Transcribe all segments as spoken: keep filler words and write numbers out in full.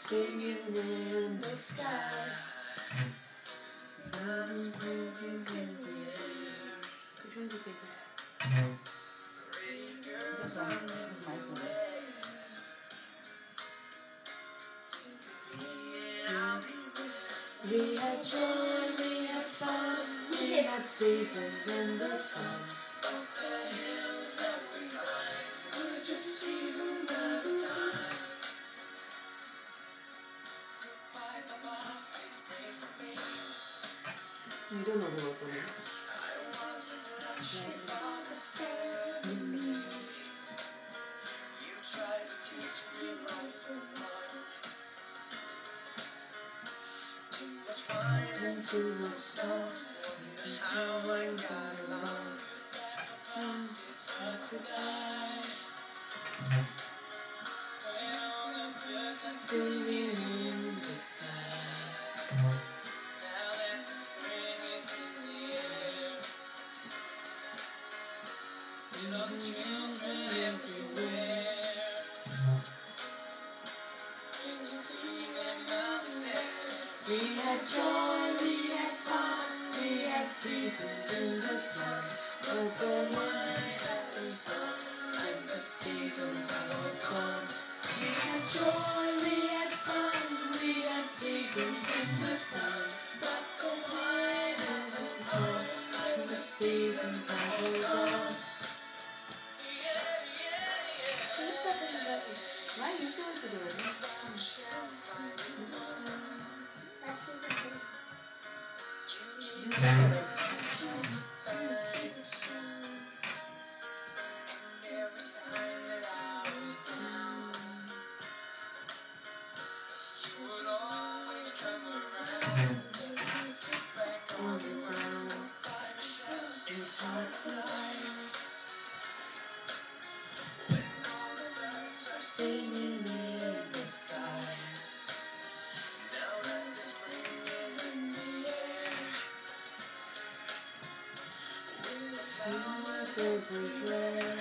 singing in the sky. Love's breathing in the air. Which one's your favorite? This one is my favorite. We had joy, we had fun, we had seasons in the sun. But the hills that we climbed were just seasons at a time. Goodbye, Papa, please pray for me. You don't know the word for me. I wasn't lucky of a family. You tried to teach me life and love. Too much wine and too much song. Wonder how I got along. Oh, it's hard to die. When all the birds are singing in the sky. Now that the spring is in the air. Little children everywhere. When you see them out there. We had joy, we had fun, we had seasons in the sun. But the night that the sun, like the seasons have all gone. We had joy, we had fun, we had seasons in the sun. But the night and the sun, like the seasons have all gone. Yeah, yeah, yeah. Why are you going to do it? Singing in the sky. Now that the spring is in the air. With the flowers everywhere.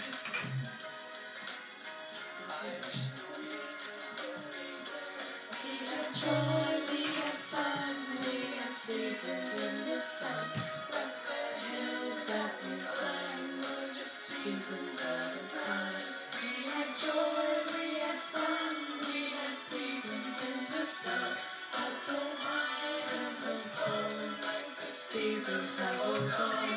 I wish that we could go anywhere. We had joy, we had fun, we had seasons in the sun. But the hills that we climbed were just seasons at a time. We had joy, we had fun, we had seasons in the sun. But the light and the sun, like the seasons have all gone.